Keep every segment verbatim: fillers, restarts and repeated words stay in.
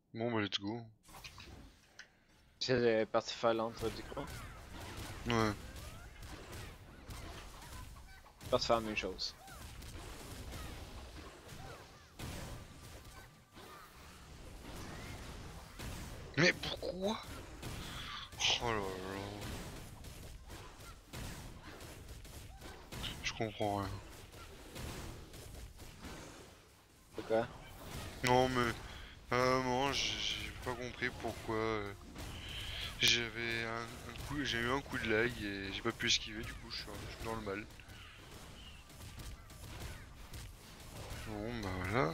Bon bah let's go. C'est parti faire l'introduction. Ouais. Parti faire la même chose. Mais pourquoi? Oh là là. Je comprends rien. Pourquoi? Non mais à un moment j'ai j'ai pas compris pourquoi euh, j'avais un, un coup, j'ai eu un coup de lag et j'ai pas pu esquiver, du coup je suis, je suis dans le mal. Bon bah voilà.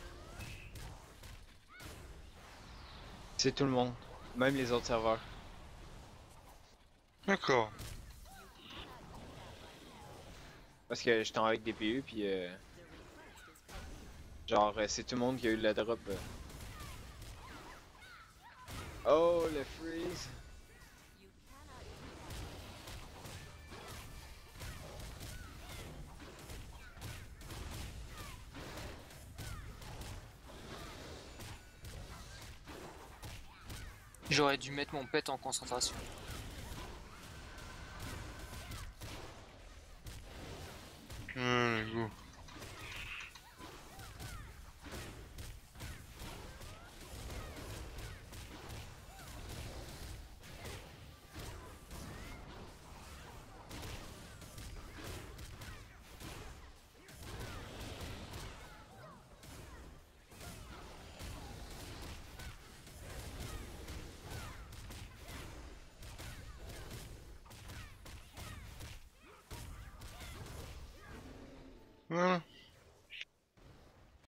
C'est tout le monde. Même les autres serveurs. D'accord. Parce que j'étais avec des P U puis euh, genre euh, c'est tout le monde qui a eu la drop. euh. Oh le freeze! J'aurais dû mettre mon pet en concentration. Ouais, go. Voilà.